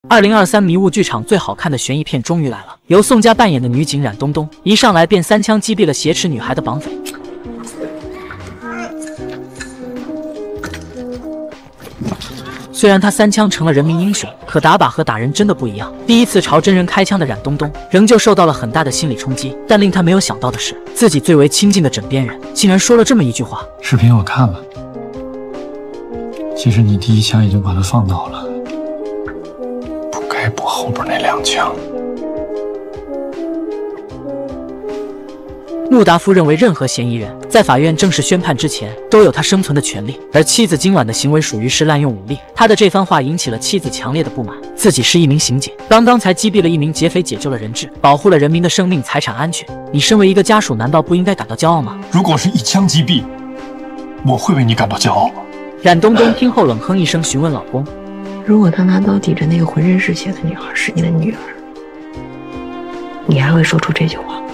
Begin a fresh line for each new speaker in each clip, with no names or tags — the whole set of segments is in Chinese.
2023迷雾剧场最好看的悬疑片终于来了，由宋佳扮演的女警冉东东，一上来便3枪击毙了挟持女孩的绑匪。虽然他3枪成了人民英雄，可打靶和打人真的不一样。第一次朝真人开枪的冉东东，仍旧受到了很大的心理冲击。但令他没有想到的是，自己最为亲近的枕边人，竟然说了这么一句话：“
视频我看了，其实你第一枪已经把他放倒了，不该补后边那2枪。”
穆达夫认为，任何嫌疑人在法院正式宣判之前都有他生存的权利，而妻子今晚的行为属于是滥用武力。他的这番话引起了妻子强烈的不满。自己是一名刑警，刚刚才击毙了一名劫匪，解救了人质，保护了人民的生命财产安全。你身为一个家属，难道不应该感到骄傲吗？
如果是1枪击毙，我会为你感到骄傲吗？
冉东东听后冷哼一声，询问老公：“
如果他拿刀抵着那个浑身是血的女孩是你的女儿，你还会说出这句话吗？”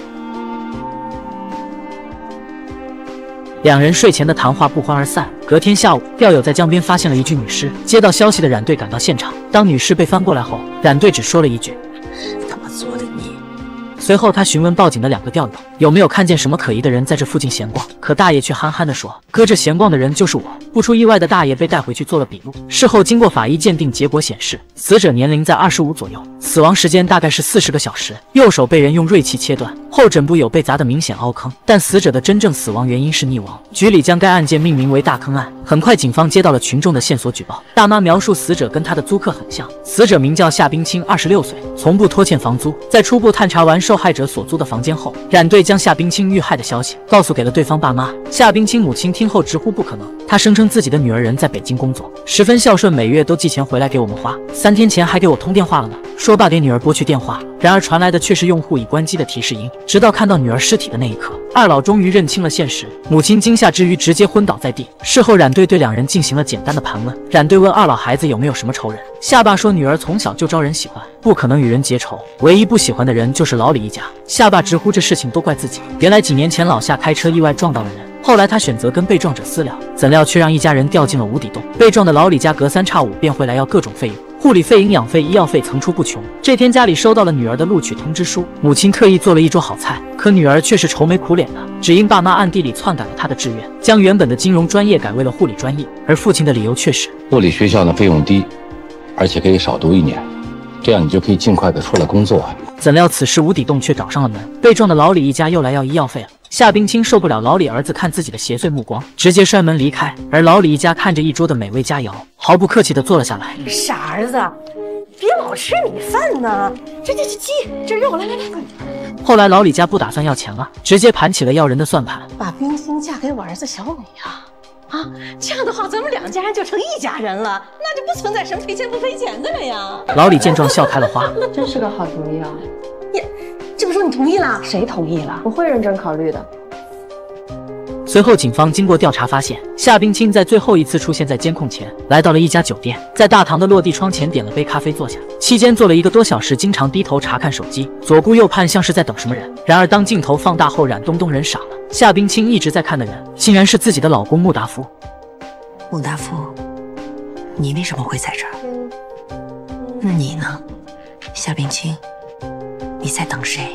两人睡前的谈话不欢而散。隔天下午，钓友在江边发现了一具女尸。接到消息的冉队赶到现场，当女尸被翻过来后，冉队只说了一句：“
他妈做的你。”
随后他询问报警的2个钓友有没有看见什么可疑的人在这附近闲逛，可大爷却憨憨地说：“哥，这闲逛的人就是我。”不出意外的大爷被带回去做了笔录。事后经过法医鉴定，结果显示死者年龄在25左右，死亡时间大概是40个小时。右手被人用锐器切断，后枕部有被砸的明显凹坑，但死者的真正死亡原因是溺亡。局里将该案件命名为大坑案。很快警方接到了群众的线索举报，大妈描述死者跟她的租客很像，死者名叫夏冰清，26岁，从不拖欠房租。在初步探查完受害者所租的房间后，冉队将夏冰清遇害的消息告诉给了对方爸妈。夏冰清母亲听后直呼不可能，她声称自己的女儿人在北京工作，十分孝顺，每月都寄钱回来给我们花，3天前还给我通电话了呢，说爸给女儿拨去电话。然而传来的却是用户已关机的提示音。直到看到女儿尸体的那一刻，二老终于认清了现实，母亲惊吓之余直接昏倒在地。事后冉队对2人进行了简单的盘问，冉队问二老孩子有没有什么仇人，夏爸说女儿从小就招人喜欢，不可能与人结仇，唯一不喜欢的人就是老李一家。夏爸直呼这事情都怪自己，原来几年前老夏开车意外撞到了人，后来他选择跟被撞者私了，怎料却让一家人掉进了无底洞。被撞的老李家隔3差5便会来要各种费用，护理费、营养费、医药费层出不穷。这天家里收到了女儿的录取通知书，母亲特意做了一桌好菜，可女儿却是愁眉苦脸的，只因爸妈暗地里篡改了她的志愿，将原本的金融专业改为了护理专业，而父亲的理由却是
护理学校的费用低，而且可以少读1年，这样你就可以尽快的出来工作。
怎料此时无底洞却找上了门，被撞的老李一家又来要医药费了。夏冰清受不了老李儿子看自己的邪祟目光，直接摔门离开。而老李一家看着一桌的美味佳肴，毫不客气地坐了下来。
傻儿子，别老吃米饭呢，这鸡，这肉，来。
后来老李家不打算要钱了，直接盘起了要人的算盘，
把冰心嫁给我儿子小美呀！啊，这样的话，咱们2家人就成一家人了，那就不存在什么赔钱不赔钱的了呀。
老李见状笑开了花，
真是个好主意啊！
这不说你同意了？
谁同意了？我会认真考虑的。
随后警方经过调查发现，夏冰清在最后一次出现在监控前，来到了一家酒店，在大堂的落地窗前点了杯咖啡坐下，期间坐了1个多小时，经常低头查看手机，左顾右盼，像是在等什么人。然而当镜头放大后，冉东东人傻了，夏冰清一直在看的人，竟然是自己的老公穆达夫。
穆达夫，你为什么会在这儿？那你呢，夏冰清？你在等谁？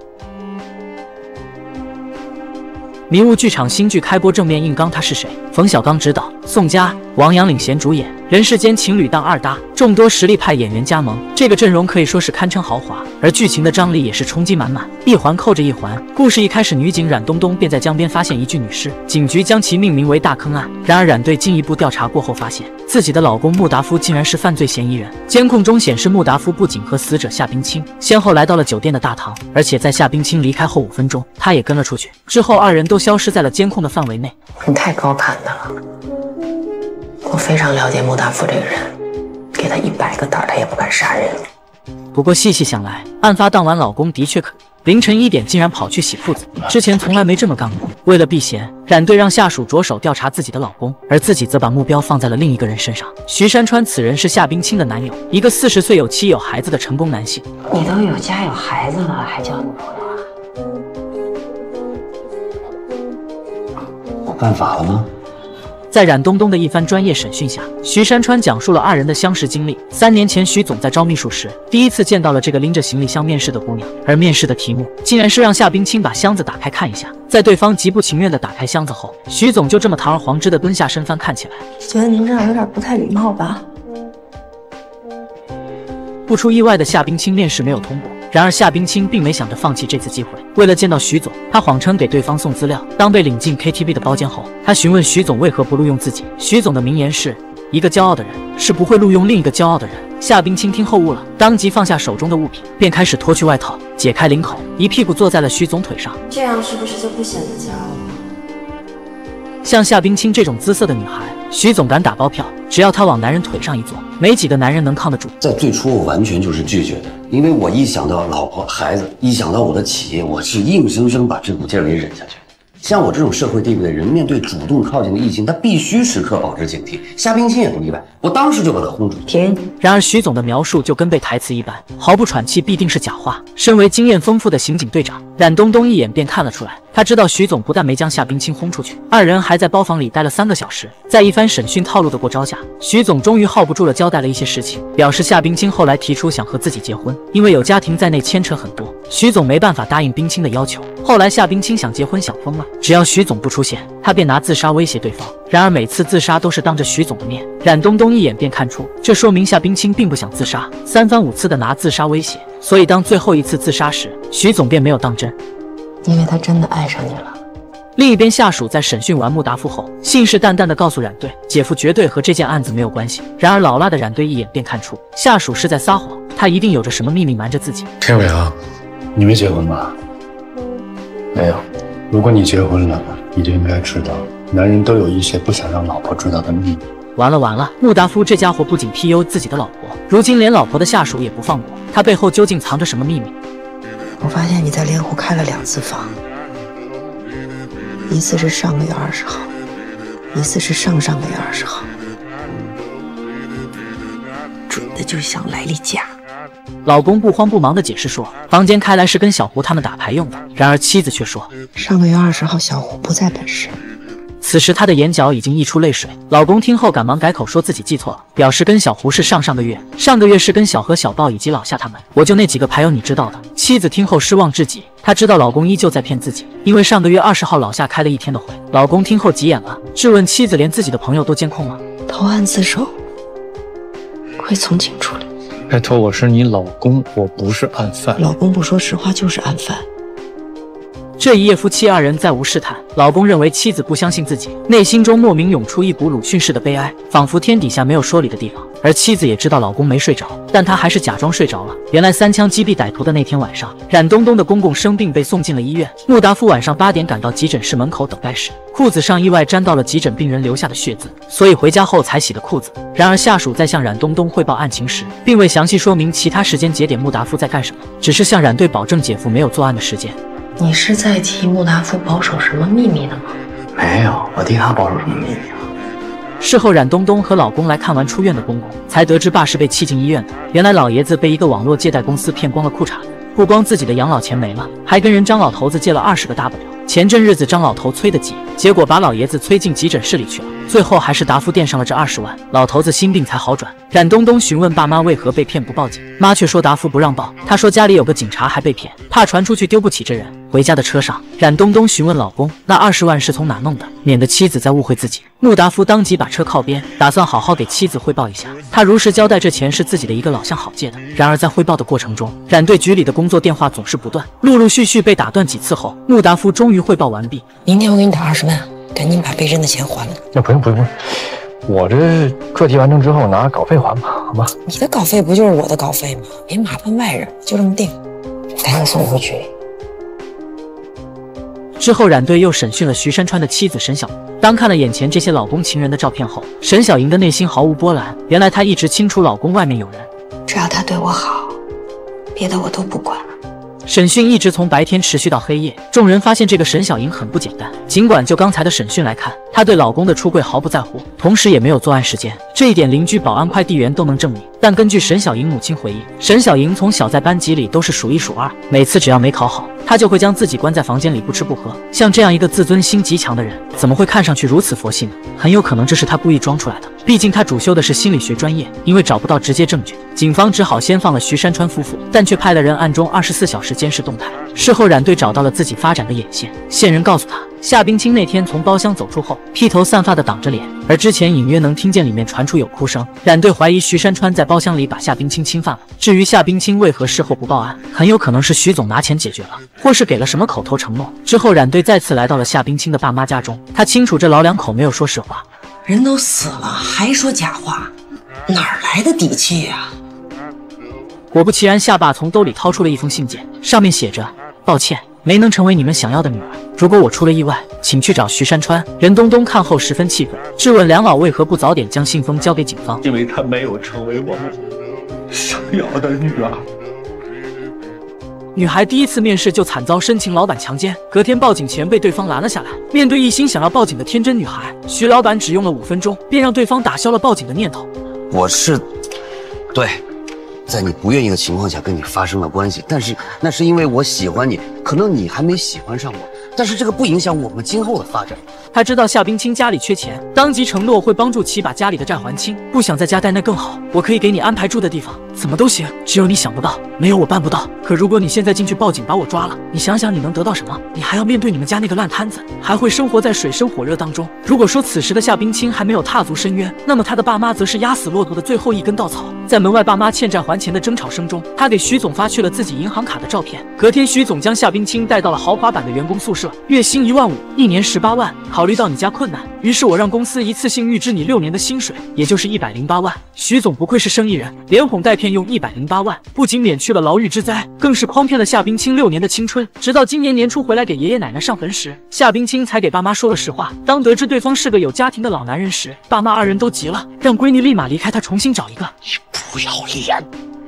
迷雾剧场新剧开播，正面硬刚他是谁？冯小刚执导，宋佳、王阳领衔主演，人世间情侣档2搭，众多实力派演员加盟，这个阵容可以说是堪称豪华。而剧情的张力也是冲击满满，一环扣着一环。故事一开始，女警冉东东便在江边发现一具女尸，警局将其命名为大坑案。然而冉队进一步调查过后发现，自己的老公穆达夫竟然是犯罪嫌疑人。监控中显示，穆达夫不仅和死者夏冰清先后来到了酒店的大堂，而且在夏冰清离开后5分钟，他也跟了出去。之后2人都消失在了监控的范围内。
你太高谈的了，我非常了解穆达夫这个人，给他100个胆他也不敢杀人。
不过细细想来，案发当晚老公的确可疑。凌晨1点竟然跑去洗裤子，之前从来没这么干过。为了避嫌，冉队让下属着手调查自己的老公，而自己则把目标放在了另一个人身上。徐山川，此人是夏冰清的男友，一个40岁有妻有孩子的成功男性。
你都有家有孩子了，还交女朋友啊？
我犯法了吗？
在冉东东的一番专业审讯下，徐山川讲述了二人的相识经历。3年前，徐总在招秘书时，第一次见到了这个拎着行李箱面试的姑娘，而面试的题目竟然是让夏冰清把箱子打开看一下。在对方极不情愿地打开箱子后，徐总就这么堂而皇之地蹲下身翻看起来。
觉得您这样有点不太礼貌吧？
不出意外的夏冰清面试没有通过，然而夏冰清并没想着放弃这次机会。为了见到徐总，他谎称给对方送资料。当被领进 KTV 的包间后，他询问徐总为何不录用自己。徐总的名言是：一个骄傲的人是不会录用另一个骄傲的人。夏冰清听后悟了，当即放下手中的物品，便开始脱去外套，解开领口，一屁股坐在了徐总腿上。
这样是不是就不显得骄傲了？
像夏冰清这种姿色的女孩，徐总敢打包票，只要她往男人腿上一坐，没几个男人能抗得住。
在最初我完全就是拒绝的，因为我一想到老婆孩子，一想到我的企业，我是硬生生把这股劲儿给忍下去。像我这种社会地位的人，面对主动靠近的异性，他必须时刻保持警惕。夏冰清也不例外，我当时就把他轰出去。
停！
然而徐总的描述就跟背台词一般，毫不喘气，必定是假话。身为经验丰富的刑警队长，冉东东一眼便看了出来。他知道徐总不但没将夏冰清轰出去，二人还在包房里待了3个小时。在一番审讯套路的过招下，徐总终于耗不住了，交代了一些事情，表示夏冰清后来提出想和自己结婚，因为有家庭在内牵扯很多，徐总没办法答应冰清的要求。后来夏冰清想结婚想疯了，只要徐总不出现，他便拿自杀威胁对方。然而每次自杀都是当着徐总的面，冉东东一眼便看出，这说明夏冰清并不想自杀，3番5次的拿自杀威胁。所以当最后一次自杀时，徐总便没有当真。
因为他真的爱上你了。
另一边，下属在审讯完穆达夫后，信誓旦旦地告诉冉队，姐夫绝对和这件案子没有关系。然而老辣的冉队一眼便看出，下属是在撒谎，他一定有着什么秘密瞒着自己。
天伟啊，你没结婚吧？
没有。
如果你结婚了，你就应该知道，男人都有一些不想让老婆知道的秘密。
完了，穆达夫这家伙不仅 PU 自己的老婆，如今连老婆的下属也不放过，他背后究竟藏着什么秘密？
我发现你在莲湖开了2次房，一次是上个月20号，一次是上上个月20号，准的就像来例假。
老公不慌不忙地解释说，房间开来是跟小胡他们打牌用的。然而妻子却说，
上个月20号小胡不在本市。
此时他的眼角已经溢出泪水。老公听后赶忙改口说自己记错了，表示跟小胡是上上个月，上个月是跟小何、小豹以及老夏他们，我就那几个牌友你知道的。妻子听后失望至极，她知道老公依旧在骗自己，因为上个月20号老夏开了1天的会。老公听后急眼了，质问妻子连自己的朋友都监控了。
投案自首，会从轻处理。
拜托，我是你老公，我不是案犯。
老公不说实话就是案犯。
这一夜，夫妻2人再无试探。老公认为妻子不相信自己，内心中莫名涌出一股鲁迅式的悲哀，仿佛天底下没有说理的地方。而妻子也知道老公没睡着，但她还是假装睡着了。原来3枪击毙歹徒的那天晚上，冉东东的公公生病被送进了医院。穆达夫晚上8点赶到急诊室门口等待时，裤子上意外沾到了急诊病人留下的血渍，所以回家后才洗的裤子。然而下属在向冉东东汇报案情时，并未详细说明其他时间节点穆达夫在干什么，只是向冉队保证姐夫没有作案的时间。
你是在替穆达夫保守什么秘密呢吗？
没有，我替他保守什么秘密啊？
事后，冉东东和老公来看完出院的公公，才得知爸是被气进医院的。原来老爷子被一个网络借贷公司骗光了裤衩子，不光自己的养老钱没了，还跟人张老头子借了20个 W。前阵日子张老头催得急，结果把老爷子催进急诊室里去了，最后还是达夫垫上了这20万，老头子心病才好转。冉东东询问爸妈为何被骗不报警，妈却说达夫不让报，他说家里有个警察还被骗，怕传出去丢不起这人。回家的车上，冉东东询问老公那20万是从哪弄的，免得妻子再误会自己。穆达夫当即把车靠边，打算好好给妻子汇报一下。他如实交代这钱是自己的一个老乡好借的。然而在汇报的过程中，冉队局里的工作电话总是不断，陆陆续续被打断几次后，穆达夫终于汇报完毕。
明天我给你打20万，赶紧把被震的钱还了。
那不用，我这课题完成之后拿稿费还吧，好吧？
你的稿费不就是我的稿费吗？别麻烦外人，就这么定。赶紧送我回局里。
之后，冉队又审讯了徐山川的妻子沈小莹。当看了眼前这些老公情人的照片后，沈小莹的内心毫无波澜。原来她一直清楚老公外面有人，
只要他对我好，别的我都不管。
审讯一直从白天持续到黑夜，众人发现这个沈小莹很不简单。尽管就刚才的审讯来看， 她对老公的出柜毫不在乎，同时也没有作案时间，这一点邻居、保安、快递员都能证明。但根据沈小莹母亲回忆，沈小莹从小在班级里都是数一数二，每次只要没考好，她就会将自己关在房间里不吃不喝。像这样一个自尊心极强的人，怎么会看上去如此佛系呢？很有可能这是她故意装出来的。毕竟她主修的是心理学专业，因为找不到直接证据，警方只好先放了徐山川夫妇，但却派了人暗中24小时监视动态。事后冉队找到了自己发展的眼线，线人告诉他，夏冰清那天从包厢走出后，披头散发的挡着脸，而之前隐约能听见里面传出有哭声。冉队怀疑徐山川在包厢里把夏冰清侵犯了。至于夏冰清为何事后不报案，很有可能是徐总拿钱解决了，或是给了什么口头承诺。之后冉队再次来到了夏冰清的爸妈家中，他清楚这老两口没有说实话。
人都死了还说假话，哪儿来的底气呀？
果不其然，夏爸从兜里掏出了一封信件，上面写着：抱歉，没能成为你们想要的女儿。如果我出了意外，请去找徐山川。任东东看后十分气愤，质问两老为何不早点将信封交给警方。
因为她没有成为我们想要的女儿。
女孩第一次面试就惨遭深情老板强奸，隔天报警前被对方拦了下来。面对一心想要报警的天真女孩，徐老板只用了5分钟，便让对方打消了报警的念头。
对，在你不愿意的情况下跟你发生了关系，但是那是因为我喜欢你，可能你还没喜欢上我，但是这个不影响我们今后的发展。
他知道夏冰清家里缺钱，当即承诺会帮助其把家里的债还清。不想在家待那更好，我可以给你安排住的地方，怎么都行，只有你想不到，没有我办不到。可如果你现在进去报警把我抓了，你想想你能得到什么？你还要面对你们家那个烂摊子，还会生活在水深火热当中。如果说此时的夏冰清还没有踏足深渊，那么他的爸妈则是压死骆驼的最后一根稻草。在门外爸妈欠债还钱的争吵声中，他给徐总发去了自己银行卡的照片。隔天徐总将夏冰清带到了豪华版的员工宿舍，月薪1万5，一年18万。考虑到你家困难，于是我让公司一次性预支你6年的薪水，也就是108万。徐总不愧是生意人，连哄带骗用108万，不仅免去了牢狱之灾，更是诓骗了夏冰清6年的青春。直到今年年初回来给爷爷奶奶上坟时，夏冰清才给爸妈说了实话。当得知对方是个有家庭的老男人时，爸妈2人都急了，让闺女立马离开他，重新找一个。
你不要脸！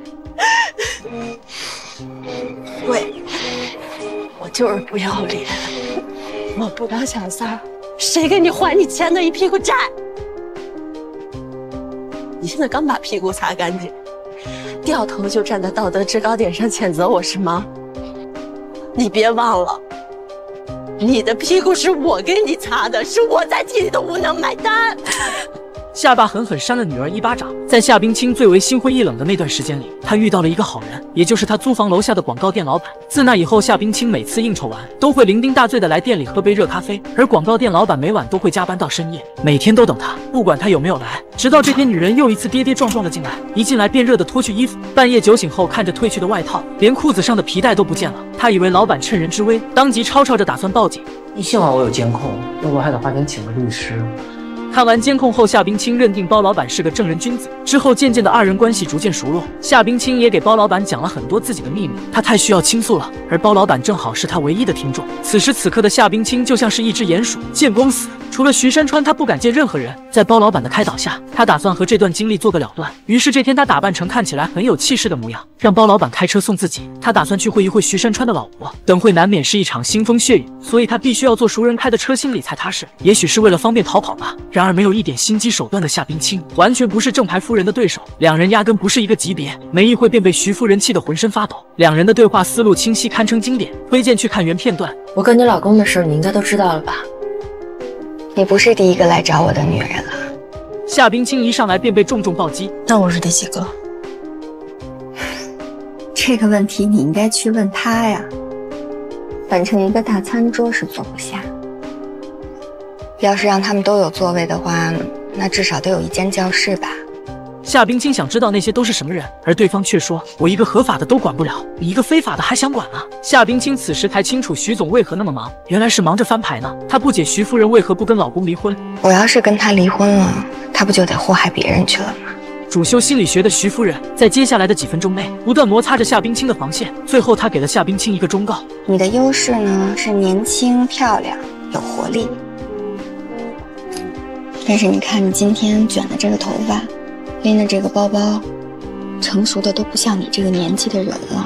对，我就是不要脸，我不当小三儿，谁给你还你欠的一屁股债？你现在刚把屁股擦干净，掉头就站在道德制高点上谴责我是吗？你别忘了，你的屁股是我给你擦的，是我在替你的无能买单。
夏爸狠狠扇了女儿一巴掌。在夏冰清最为心灰意冷的那段时间里，他遇到了一个好人，也就是他租房楼下的广告店老板。自那以后，夏冰清每次应酬完都会酩酊大醉的来店里喝杯热咖啡，而广告店老板每晚都会加班到深夜，每天都等他，不管他有没有来。直到这天，女人又一次跌跌撞撞的进来，一进来便热得脱去衣服。半夜酒醒后，看着褪去的外套，连裤子上的皮带都不见了。他以为老板趁人之危，当即吵吵着打算报警。
你幸好我有监控，要不还得花钱请个律师。
看完监控后，夏冰清认定包老板是个正人君子。之后渐渐的，2人关系逐渐熟络。夏冰清也给包老板讲了很多自己的秘密，他太需要倾诉了，而包老板正好是他唯一的听众。此时此刻的夏冰清就像是一只鼹鼠，见光死。除了徐山川，他不敢见任何人。在包老板的开导下，他打算和这段经历做个了断。于是这天，他打扮成看起来很有气势的模样，让包老板开车送自己。他打算去会一会徐山川的老婆，等会难免是一场腥风血雨，所以他必须要坐熟人开的车，心里才踏实。也许是为了方便逃跑吧。然而没有一点心机手段的夏冰清，完全不是正牌夫人的对手，两人压根不是一个级别。没一会便被徐夫人气得浑身发抖。两人的对话思路清晰，堪称经典，推荐去看原片段。
我跟你老公的事你应该都知道了吧？你不是第一个来找我的女人了。
夏冰清一上来便被重重暴击。
那我是第几个？
这个问题你应该去问他呀。反正一个大餐桌是坐不下，要是让他们都有座位的话，那至少得有一间教室吧。
夏冰清想知道那些都是什么人，而对方却说：“我一个合法的都管不了，你一个非法的还想管啊？”夏冰清此时才清楚徐总为何那么忙，原来是忙着翻牌呢。他不解徐夫人为何不跟老公离婚。
我要是跟他离婚了，他不就得祸害别人去了吗？
主修心理学的徐夫人在接下来的几分钟内不断摩擦着夏冰清的防线，最后她给了夏冰清一个忠告：
你的优势呢是年轻漂亮有活力，但是你看你今天卷的这个头发，拎的这个包包，成熟的都不像你这个年纪的人了。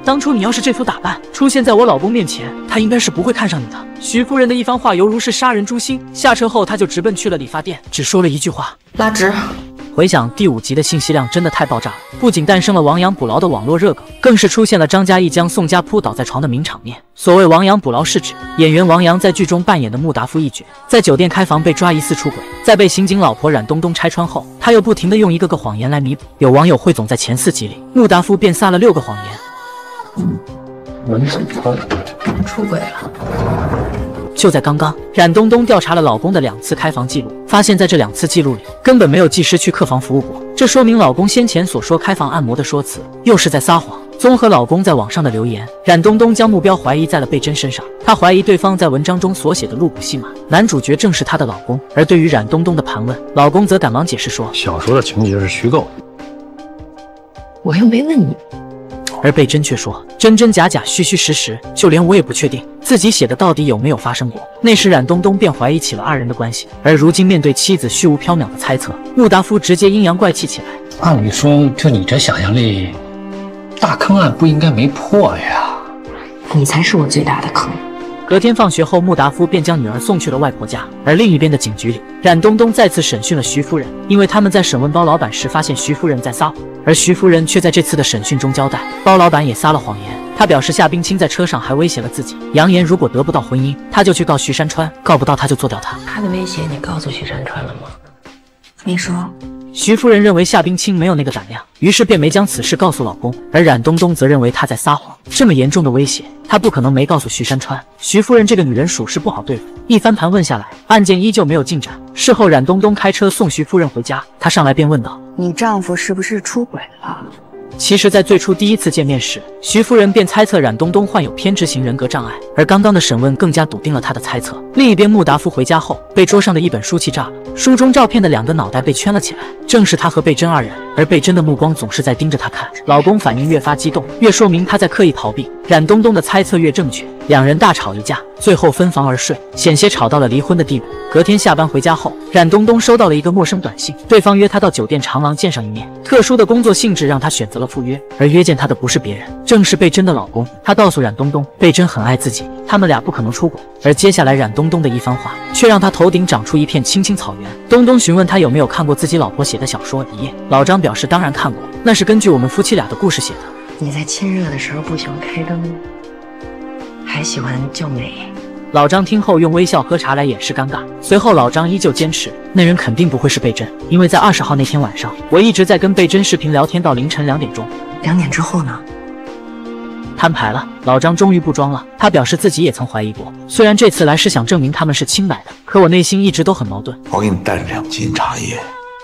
当初你要是这副打扮出现在我老公面前，他应该是不会看上你的。徐夫人的一番话犹如是杀人诛心。下车后，他就直奔去了理发店，只说了一句话：
拉直。
回想第5集的信息量真的太爆炸了，不仅诞生了亡羊补牢的网络热梗，更是出现了张嘉译将宋家扑倒在床的名场面。所谓亡羊补牢是指演员王阳在剧中扮演的穆达夫一角，在酒店开房被抓疑似出轨，在被刑警老婆冉东东拆穿后，他又不停地用一个个谎言来弥补。有网友汇总，在前4集里，穆达夫便撒了6个谎言。
文怎么
出轨了？
就在刚刚，冉东东调查了老公的2次开房记录，发现在这2次记录里根本没有技师去客房服务过，这说明老公先前所说开房按摩的说辞又是在撒谎。综合老公在网上的留言，冉东东将目标怀疑在了贝真身上，她怀疑对方在文章中所写的露骨戏码，男主角正是她的老公。而对于冉东东的盘问，老公则赶忙解释说，
小说的情节是虚构的，
我又没问你。
而贝真却说真真假假，虚虚实实，就连我也不确定自己写的到底有没有发生过。那时冉东东便怀疑起了2人的关系，而如今面对妻子虚无缥缈的猜测，穆达夫直接阴阳怪气起来。
按理说就你这想象力，大坑案不应该没破呀。
你才是我最大的坑。
隔天放学后，穆达夫便将女儿送去了外婆家。而另一边的警局里，冉东东再次审讯了徐夫人，因为他们在审问包老板时发现徐夫人在撒谎，而徐夫人却在这次的审讯中交代，包老板也撒了谎言。他表示夏冰清在车上还威胁了自己，扬言如果得不到婚姻，他就去告徐山川，告不到他就做掉他。
他的威胁你告诉徐山川了吗？没说。
徐夫人认为夏冰清没有那个胆量，于是便没将此事告诉老公，而冉东东则认为他在撒谎。这么严重的威胁，他不可能没告诉徐山川。徐夫人这个女人属实不好对付。一番盘问下来，案件依旧没有进展。事后冉东东开车送徐夫人回家，他上来便问道：
你丈夫是不是出轨了？
其实，在最初第1次见面时，徐夫人便猜测冉东东患有偏执型人格障碍，而刚刚的审问更加笃定了她的猜测。另一边，穆达夫回家后被桌上的一本书气炸了，书中照片的2个脑袋被圈了起来，正是他和贝真2人，而贝真的目光总是在盯着他看。老公反应越发激动，越说明他在刻意逃避。冉东东的猜测越正确，2人大吵一架，最后分房而睡，险些吵到了离婚的地步。隔天下班回家后，冉东东收到了一个陌生短信，对方约他到酒店长廊见上一面。特殊的工作性质让他选择了赴约，而约见他的不是别人，正是贝真的老公。他告诉冉东东，贝真很爱自己，他们俩不可能出轨。而接下来冉东东的一番话，却让他头顶长出一片青青草原。东东询问他有没有看过自己老婆写的小说《一夜》，老张表示当然看过，那是根据我们夫妻俩的故事写的。
你在亲热的时候不喜欢开灯，还喜欢救美。
老张听后用微笑喝茶来掩饰尴尬，随后老张依旧坚持那人肯定不会是贝真，因为在20号那天晚上，我一直在跟贝真视频聊天到凌晨2点钟。
2点之后呢？
摊牌了，老张终于不装了，他表示自己也曾怀疑过，虽然这次来是想证明他们是清白的，可我内心一直都很矛盾。
我给你带了2斤茶叶，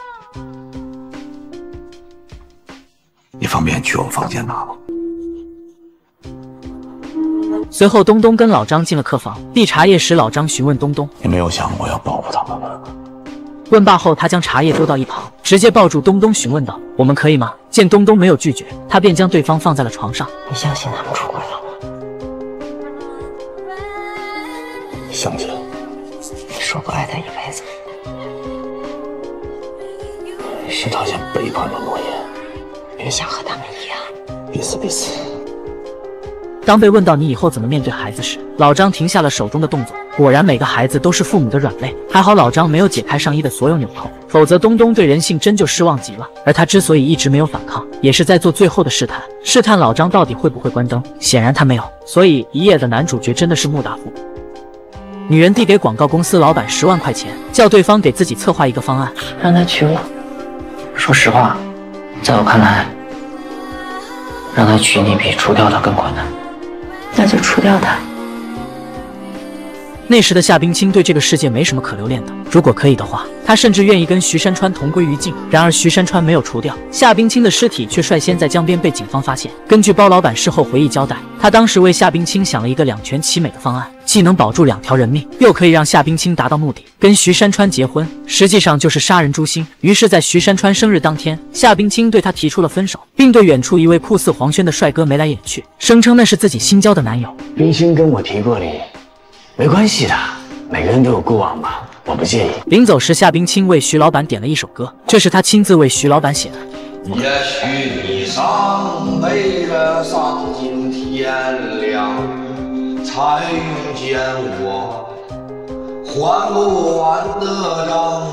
你方便去我房间拿吗？
随后东东跟老张进了客房，递茶叶时，老张询问东东：
你没有想过要保护他们吗？
问罢后，他将茶叶丢到一旁，直接抱住东东询问道：我们可以吗？见东东没有拒绝，他便将对方放在了床上。
你相信他们出轨了吗？
相信。
你说过爱他一辈子，
是他先背叛了诺言。
你想和他们一样？
彼此彼此。
当被问到你以后怎么面对孩子时，老张停下了手中的动作。果然，每个孩子都是父母的软肋。还好老张没有解开上衣的所有纽扣，否则东东对人性真就失望极了。而他之所以一直没有反抗，也是在做最后的试探，试探老张到底会不会关灯。显然他没有，所以一夜的男主角真的是穆达夫。女人递给广告公司老板10万块钱，叫对方给自己策划一个方案，
让他娶我。说实话，在我看来，让他娶你比除掉他更困难。
那就除掉他。
那时的夏冰清对这个世界没什么可留恋的，如果可以的话，他甚至愿意跟徐山川同归于尽。然而徐山川没有除掉夏冰清的尸体，却率先在江边被警方发现。根据包老板事后回忆交代，他当时为夏冰清想了一个2全其美的方案，既能保住2条人命，又可以让夏冰清达到目的，跟徐山川结婚，实际上就是杀人诛心。于是，在徐山川生日当天，夏冰清对他提出了分手，并对远处一位酷似黄轩的帅哥眉来眼去，声称那是自己新交的男友。
冰清跟我提过你，没关系的，每个人都有过往吧，我不介意。
临走时，夏冰清为徐老板点了一首歌，这是他亲自为徐老板写的。
也许你伤悲了上青天。 炎凉，才遇见我还不完的账。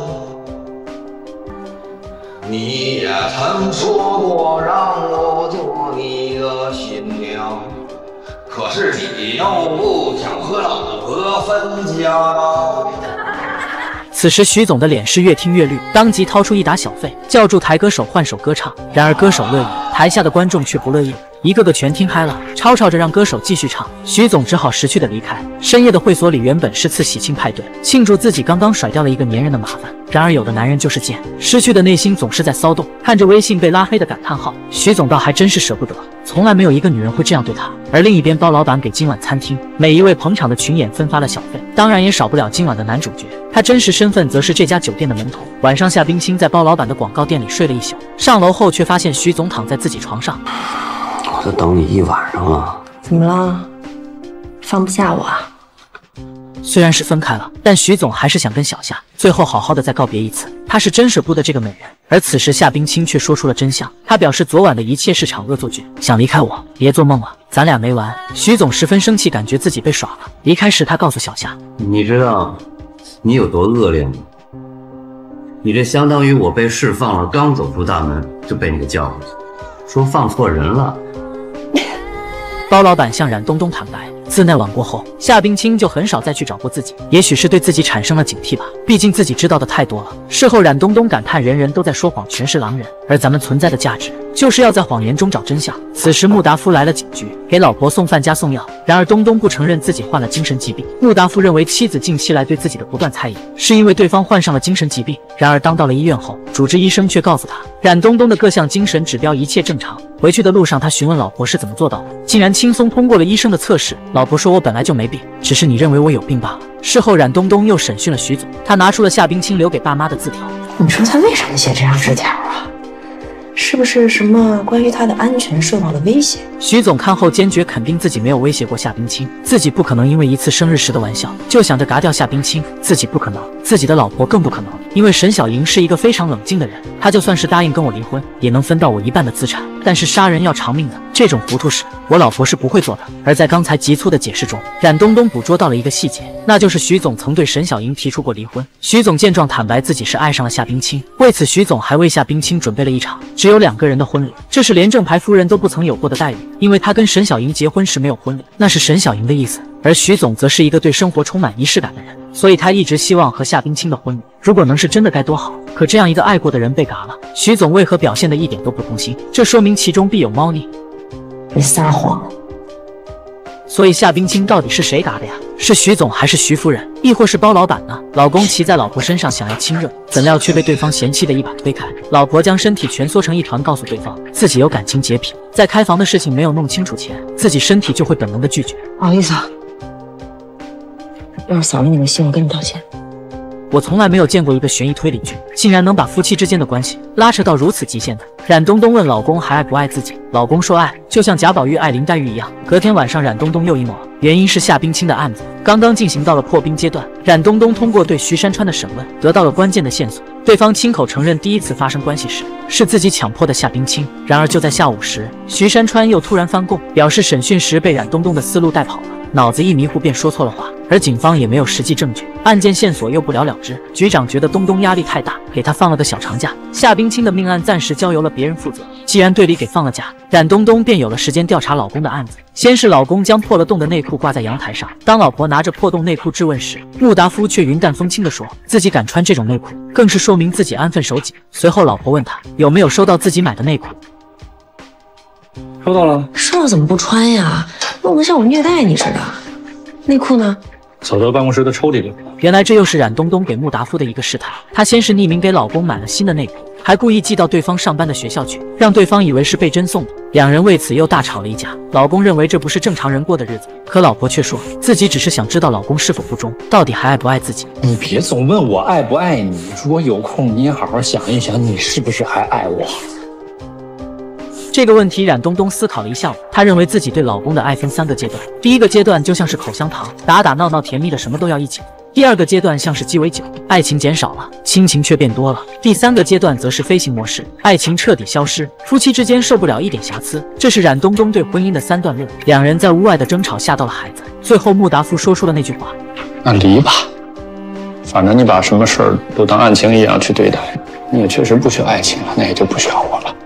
你也曾说过让我做你的新娘，可是你又不想和老婆分家当。
此时徐总的脸是越听越绿，当即掏出一沓小费，叫住台歌手换首歌唱。然而歌手乐意，台下的观众却不乐意，一个个全听嗨了，吵吵着让歌手继续唱。徐总只好识趣的离开。深夜的会所里原本是次喜庆派对，庆祝自己刚刚甩掉了一个粘人的麻烦。然而有的男人就是贱，失去的内心总是在骚动。看着微信被拉黑的感叹号，徐总倒还真是舍不得，从来没有一个女人会这样对他。而另一边，包老板给今晚餐厅每一位捧场的群演分发了小费，当然也少不了今晚的男主角。他真实身份则是这家酒店的门童。晚上，夏冰清在包老板的广告店里睡了一宿，上楼后却发现徐总躺在自己床上。
我都等你一晚上了，
怎么了？放不下我啊？
虽然是分开了，但徐总还是想跟小夏最后好好的再告别一次。他是真舍不得这个美人。而此时夏冰清却说出了真相，他表示昨晚的一切是场恶作剧，想离开我，别做梦了，咱俩没完。徐总十分生气，感觉自己被耍了。离开时他告诉小夏，
你知道你有多恶劣吗？你这相当于我被释放了，刚走出大门就被你给叫回去，说放错人了。
包老板向冉东东坦白，自那晚过后，夏冰清就很少再去找过自己，也许是对自己产生了警惕吧，毕竟自己知道的太多了。事后冉东东感叹，人人都在说谎，全是狼人，而咱们存在的价值就是要在谎言中找真相。此时穆达夫来了警局，给老婆送饭加送药，然而东东不承认自己患了精神疾病。穆达夫认为妻子近期来对自己的不断猜疑是因为对方患上了精神疾病，然而当到了医院后，主治医生却告诉他，冉东东的各项精神指标一切正常。回去的路上，他询问老婆是怎么做到的，竟然轻松通过了医生的测试。老婆说，我本来就没病，只是你认为我有病罢了。事后冉东东又审讯了徐总，他拿出了夏冰清留给爸妈的字条。
你说他为什么写这张纸条啊？是不是什么关于他的安全受到了威胁？
徐总看后坚决肯定自己没有威胁过夏冰清，自己不可能因为一次生日时的玩笑就想着嘎掉夏冰清，自己不可能，自己的老婆更不可能。因为沈小莹是一个非常冷静的人，她就算是答应跟我离婚，也能分到我一半的资产，但是杀人要偿命的这种糊涂事，我老婆是不会做的。而在刚才急促的解释中，冉东东捕捉到了一个细节，那就是徐总曾对沈小莹提出过离婚。徐总见状坦白自己是爱上了夏冰清，为此徐总还为夏冰清准备了一场只有2个人的婚礼，这是连正牌夫人都不曾有过的待遇。因为他跟沈小莹结婚时没有婚礼，那是沈小莹的意思，而徐总则是一个对生活充满仪式感的人，所以他一直希望和夏冰清的婚礼如果能是真的该多好。可这样一个爱过的人被嘎了，徐总为何表现得一点都不痛心？这说明其中必有猫腻。
你撒谎！
所以夏冰清到底是谁嘎的呀？是徐总还是徐夫人，亦或是包老板呢？老公骑在老婆身上想要亲热，怎料却被对方嫌弃的一把推开。老婆将身体蜷缩成一团，告诉对方自己有感情洁癖，在开房的事情没有弄清楚前，自己身体就会本能的拒绝。
不好意思啊，要是扫了你的信，我跟你道歉。
我从来没有见过一个悬疑推理剧竟然能把夫妻之间的关系拉扯到如此极限的。冉东东问老公还爱不爱自己，老公说爱，就像贾宝玉爱林黛玉一样。隔天晚上，冉东东又 emo 了，原因是夏冰清的案子刚刚进行到了破冰阶段。冉东东通过对徐山川的审问，得到了关键的线索，对方亲口承认第一次发生关系时是自己强迫的夏冰清。然而就在下午时，徐山川又突然翻供，表示审讯时被冉东东的思路带跑了，脑子一迷糊便说错了话，而警方也没有实际证据，案件线索又不了了之。局长觉得东东压力太大，给他放了个小长假。夏冰清的命案暂时交由了别人负责，既然队里给放了假，冉东东便有了时间调查老公的案子。先是老公将破了洞的内裤挂在阳台上，当老婆拿着破洞内裤质问时，穆达夫却云淡风轻地说自己敢穿这种内裤，更是说明自己安分守己。随后老婆问他有没有收到自己买的内裤，
收到了。
收到怎么不穿呀？弄得像我虐待你似的。内裤呢？
走到办公室的抽屉里。
原来这又是冉东东给穆达夫的一个试探。她先是匿名给老公买了新的内裤，还故意寄到对方上班的学校去，让对方以为是被真送的。两人为此又大吵了一架。老公认为这不是正常人过的日子，可老婆却说自己只是想知道老公是否不忠，到底还爱不爱自己。
你别总问我爱不爱你，如果有空你也好好想一想，你是不是还爱我？
这个问题冉东东思考了一下午，她认为自己对老公的爱分3个阶段。第一个阶段就像是口香糖，打打闹闹甜蜜的什么都要一起， 第2个阶段像是鸡尾酒，爱情减少了，亲情却变多了。第3个阶段则是飞行模式，爱情彻底消失，夫妻之间受不了一点瑕疵。这是冉东东对婚姻的3段论。两人在屋外的争吵吓到了孩子，最后穆达夫说出了那句话：
那离吧，反正你把什么事儿都当案情一样去对待，你也确实不需要爱情了，那也就不需要我了。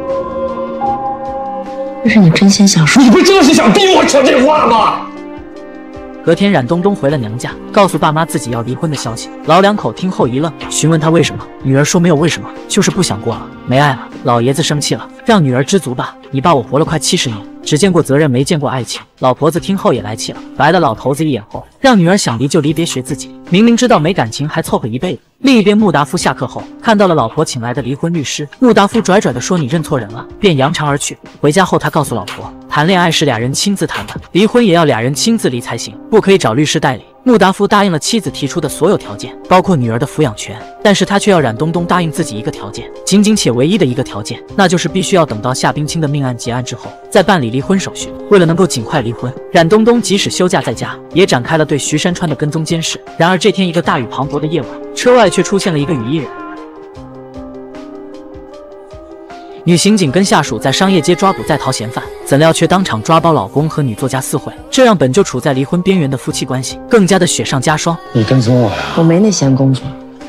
这是你真心想说？
你不就是想逼我说这话吗？
隔天，冉东东回了娘家，告诉爸妈自己要离婚的消息。老两口听后一愣，询问他为什么。女儿说没有为什么，就是不想过了，没爱了。老爷子生气了，让女儿知足吧。你爸我活了快70年，只见过责任，没见过爱情。老婆子听后也来气了，白了老头子一眼后，让女儿想离就离，别学自己。明明知道没感情，还凑合一辈子。另一边，穆达夫下课后看到了老婆请来的离婚律师，穆达夫拽拽地说你认错人了，便扬长而去。回家后，他告诉老婆，谈恋爱是俩人亲自谈的，离婚也要俩人亲自离才行，不可以找律师代理。穆达夫答应了妻子提出的所有条件，包括女儿的抚养权，但是他却要冉东东答应自己一个条件，仅仅且唯一的一个条件，那就是必须要等到夏冰清的命案结案之后再办理离婚手续。为了能够尽快离婚，冉东东即使休假在家，也展开了对徐山川的跟踪监视。然而这天一个大雨磅礴的夜晚，车外却出现了一个雨衣人。女刑警跟下属在商业街抓捕在逃嫌犯，怎料却当场抓包老公和女作家私会，这让本就处在离婚边缘的夫妻关系更加的雪上加霜。
你跟踪我呀？
我没那闲工夫，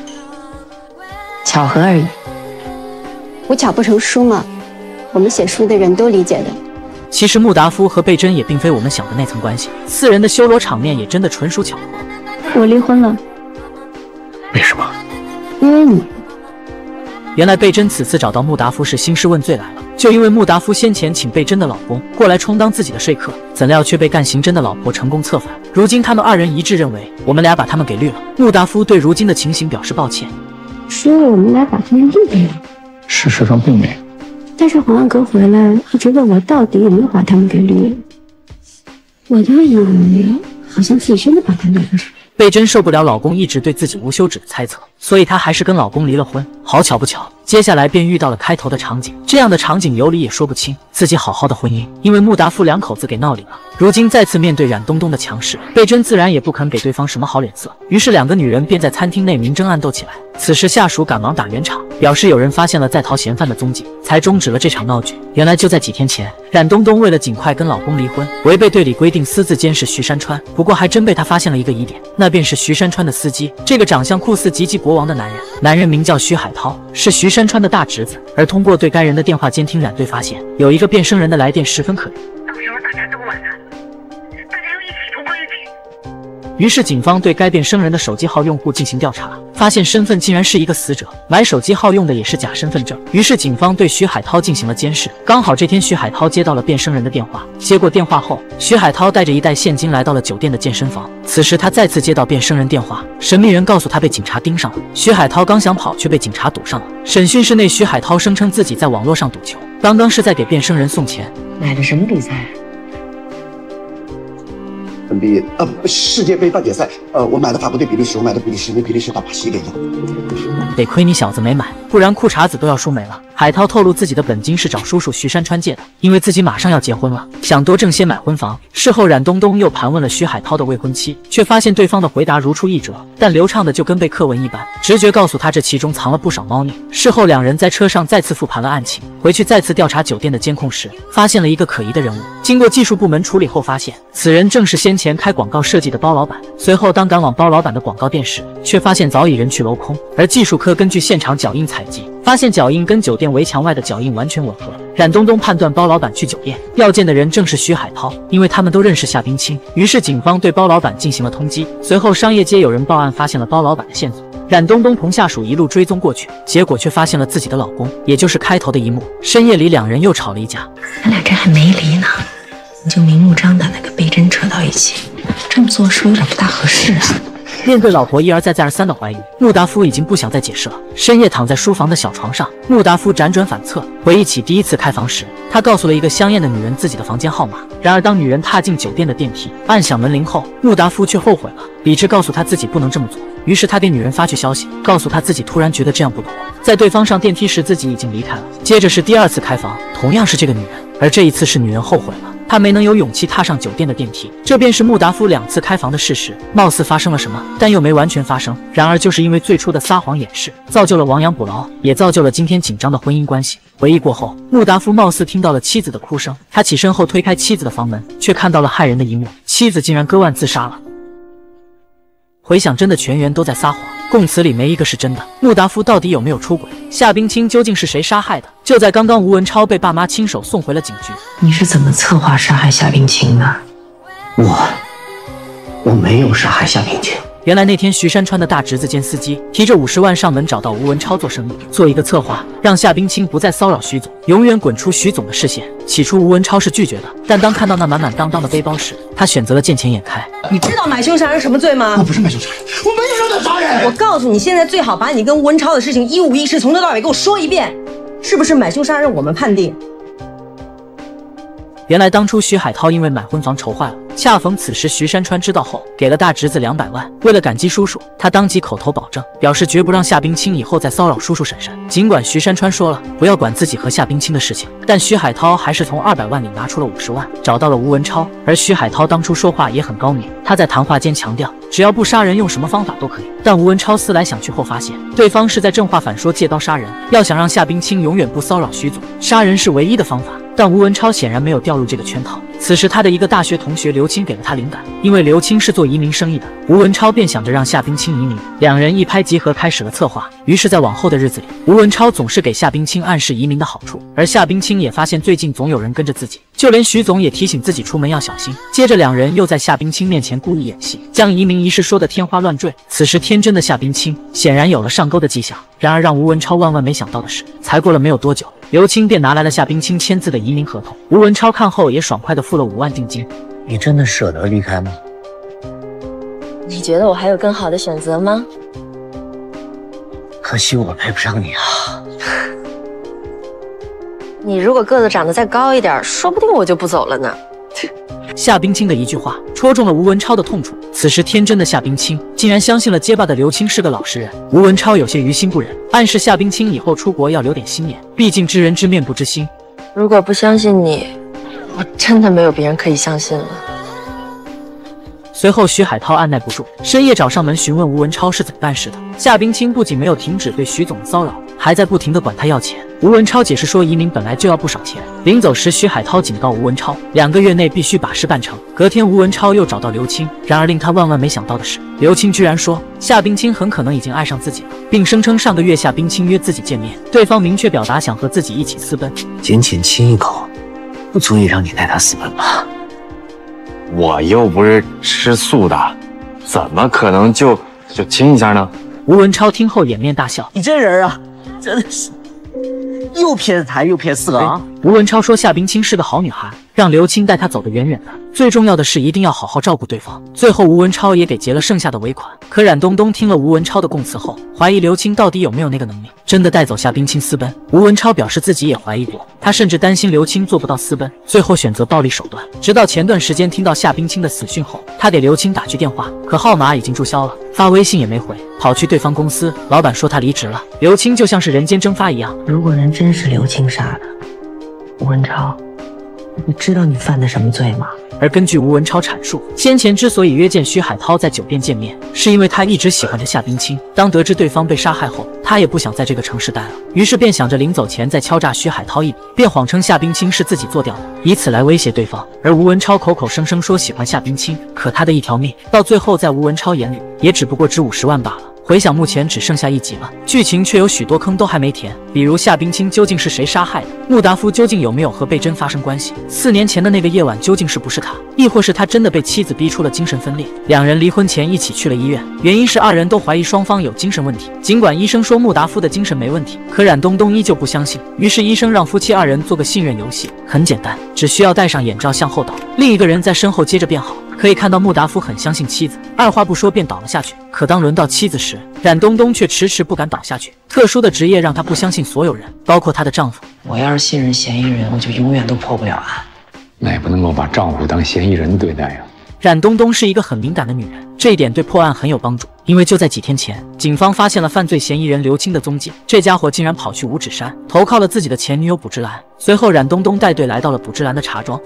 巧合而已。
无巧不成书嘛，我们写书的人都理解的。
其实穆达夫和贝珍也并非我们想的那层关系，4人的修罗场面也真的纯属巧合。
我离婚了。
为什么？
因为你。
原来贝珍此次找到穆达夫是兴师问罪来了，就因为穆达夫先前请贝珍的老公过来充当自己的说客，怎料却被干刑侦的老婆成功策反。如今他们2人一致认为，我们俩把他们给绿了。穆达夫对如今的情形表示抱歉，
说我们俩把他们绿了。
事实上并没有。
但是黄安哥回来一直问我到底有没有把他们给绿了，我就以为好像自己真的把他们绿了。
贝珍受不了老公一直对自己无休止的猜测，所以她还是跟老公离了婚。好巧不巧，接下来便遇到了开头的场景。这样的场景有理也说不清，自己好好的婚姻因为穆达夫2口子给闹离了。如今再次面对冉东东的强势，贝珍自然也不肯给对方什么好脸色，于是2个女人便在餐厅内明争暗斗起来。此时下属赶忙打圆场，表示有人发现了在逃嫌犯的踪迹，才终止了这场闹剧。原来就在几天前，冉东东为了尽快跟老公离婚，违背队里规定私自监视徐山川。不过还真被他发现了一个疑点，那便是徐山川的司机，这个长相酷似吉吉国王的男人。男人名叫徐海涛，是徐山川的大侄子。而通过对该人的电话监听，冉队发现有一个变声人的来电十分可疑。
到时候大家都晚了，大家要一起同归于尽。
于是警方对该变声人的手机号用户进行调查，发现身份竟然是一个死者，买手机号用的也是假身份证。于是警方对徐海涛进行了监视。刚好这天徐海涛接到了变声人的电话，接过电话后，徐海涛带着1袋现金来到了酒店的健身房。此时他再次接到变声人电话，神秘人告诉他被警察盯上了。徐海涛刚想跑，却被警察堵上了。审讯室内，徐海涛声称自己在网络上赌球，刚刚是在给变声人送钱。
买的什么比赛
？NBA 世界杯半决赛，我买的法国对比利时，我买的比利时，因为比利时把巴西给赢了。
得亏你小子没买，不然裤衩子都要输没了。海涛透露自己的本金是找叔叔徐山川借的，因为自己马上要结婚了，想多挣些买婚房。事后冉东东又盘问了徐海涛的未婚妻，却发现对方的回答如出一辙，但流畅的就跟背课文一般，直觉告诉他这其中藏了不少猫腻。事后2人在车上再次复盘了案情，回去再次调查酒店的监控时，发现了一个可疑的人物。经过技术部门处理后，发现此人正是先前开广告设计的包老板。随后当赶往包老板的广告店时，却发现早已人去楼空。而技术科根据现场脚印采集，发现脚印跟酒店围墙外的脚印完全吻合。冉东东判断包老板去酒店要见的人正是徐海涛，因为他们都认识夏冰清。于是警方对包老板进行了通缉。随后商业街有人报案，发现了包老板的线索。冉东东同下属一路追踪过去，结果却发现了自己的老公，也就是开头的一幕。深夜里2人又吵了一架，
咱俩这还没离呢，你就明目张胆的跟贝珍扯到一起，这么做是不是有点不大合适啊？
面对老婆一而再再而三的怀疑，穆达夫已经不想再解释了。深夜躺在书房的小床上，穆达夫辗转反侧，回忆起第一次开房时，他告诉了一个香艳的女人自己的房间号码。然而当女人踏进酒店的电梯，按响门铃后，穆达夫却后悔了。理智告诉他自己不能这么做，于是他给女人发去消息，告诉他自己突然觉得这样不妥。在对方上电梯时，自己已经离开了。接着是第2次开房，同样是这个女人，而这一次是女人后悔了。 他没能有勇气踏上酒店的电梯。这便是穆达夫2次开房的事实，貌似发生了什么，但又没完全发生。然而就是因为最初的撒谎掩饰，造就了亡羊补牢，也造就了今天紧张的婚姻关系。回忆过后，穆达夫貌似听到了妻子的哭声，他起身后推开妻子的房门，却看到了骇人的一幕，妻子竟然割腕自杀了。回想真的全员都在撒谎，供词里没一个是真的。穆达夫到底有没有出轨？夏冰清究竟是谁杀害的？就在刚刚，吴文超被爸妈亲手送回了警局。
你是怎么策划杀害夏冰清的？我没有杀害夏冰清。
原来那天徐山川的大侄子兼司机提着50万上门找到吴文超做生意，做一个策划，让夏冰清不再骚扰徐总，永远滚出徐总的视线。起初吴文超是拒绝的，但当看到那满满当当的背包时，他选择了见钱眼开。
你知道买凶杀人什么罪吗？
我不是买凶杀人，我没说的杀人。
我告诉你，现在最好把你跟吴文超的事情一五一十从头到尾给我说一遍，是不是买凶杀人？我们判定。
原来当初徐海涛因为买婚房愁坏了，恰逢此时徐山川知道后，给了大侄子200万。为了感激叔叔，他当即口头保证，表示绝不让夏冰清以后再骚扰叔叔婶婶。尽管徐山川说了不要管自己和夏冰清的事情，但徐海涛还是从200万里拿出了50万，找到了吴文超。而徐海涛当初说话也很高明，他在谈话间强调，只要不杀人，用什么方法都可以。但吴文超思来想去后发现，对方是在正话反说借刀杀人。要想让夏冰清永远不骚扰徐总，杀人是唯一的方法。但吴文超显然没有掉入这个圈套。此时他的一个大学同学刘青给了他灵感，因为刘青是做移民生意的，吴文超便想着让夏冰清移民。两人一拍即合，开始了策划。于是在往后的日子里，吴文超总是给夏冰清暗示移民的好处，而夏冰清也发现最近总有人跟着自己，就连徐总也提醒自己出门要小心。接着两人又在夏冰清面前故意演戏，将移民一事说得天花乱坠。此时天真的夏冰清显然有了上钩的迹象。然而让吴文超万万没想到的是，才过了没有多久，刘青便拿来了夏冰清签字的移民合同。吴文超看后也爽快地付了5万定金。
你真的舍得离开吗？
你觉得我还有更好的选择吗？
可惜我配不上你啊。
你如果个子长得再高一点，说不定我就不走了呢。
夏冰清的一句话戳中了吴文超的痛处。此时天真的夏冰清竟然相信了结巴的刘青是个老实人。吴文超有些于心不忍，暗示夏冰清以后出国要留点心眼，毕竟知人知面不知心。
如果不相信你，我真的没有别人可以相信了。
随后徐海涛按耐不住，深夜找上门询问吴文超是怎么办事的。夏冰清不仅没有停止对徐总的骚扰，还在不停地管他要钱。吴文超解释说移民本来就要不少钱。临走时徐海涛警告吴文超2个月内必须把事办成。隔天吴文超又找到刘青，然而令他万万没想到的是，刘青居然说夏冰清很可能已经爱上自己了，并声称上个月夏冰清约自己见面，对方明确表达想和自己一起私奔。
仅仅亲一口不足以让你带他私奔吧？
我又不是吃素的，怎么可能就亲一下呢？
吴文超听后掩面大笑，
你这人啊，真的是又偏财又偏色啊！
吴文超说夏冰清是个好女孩，让刘青带她走得远远的，最重要的是一定要好好照顾对方。最后吴文超也给结了剩下的尾款。可冉东东听了吴文超的供词后，怀疑刘青到底有没有那个能力真的带走夏冰清私奔。吴文超表示自己也怀疑过，他甚至担心刘青做不到私奔，最后选择暴力手段。直到前段时间听到夏冰清的死讯后，他给刘青打去电话，可号码已经注销了，发微信也没回，跑去对方公司，老板说他离职了。刘青就像是人间蒸发一样。
如果人真是刘青杀的，吴文超，你知道你犯的什么罪吗？
而根据吴文超阐述，先前之所以约见徐海涛在酒店见面，是因为他一直喜欢着夏冰清。当得知对方被杀害后，他也不想在这个城市待了，于是便想着临走前再敲诈徐海涛一笔，便谎称夏冰清是自己做掉的，以此来威胁对方。而吴文超口口声声说喜欢夏冰清，可他的一条命，到最后在吴文超眼里，也只不过值50万罢了。回想目前只剩下1集了，剧情却有许多坑都还没填，比如夏冰清究竟是谁杀害的？穆达夫究竟有没有和贝珍发生关系？4年前的那个夜晚究竟是不是他？亦或是他真的被妻子逼出了精神分裂？两人离婚前一起去了医院，原因是2人都怀疑双方有精神问题。尽管医生说穆达夫的精神没问题，可冉东东依旧不相信。于是医生让夫妻2人做个信任游戏，很简单，只需要戴上眼罩向后倒，另一个人在身后接着变好。可以看到穆达夫很相信妻子，二话不说便倒了下去。可当轮到妻子时，冉东东却迟迟不敢倒下去。特殊的职业让她不相信所有人，包括她的丈夫。
我要是信任嫌疑人，我就永远都破不了案。
那也不能够把丈夫当嫌疑人对待呀。
冉东东是一个很敏感的女人，这一点对破案很有帮助。因为就在几天前，警方发现了犯罪嫌疑人刘青的踪迹，这家伙竟然跑去五指山投靠了自己的前女友卜芝兰。随后冉东东带队来到了卜芝兰的茶庄。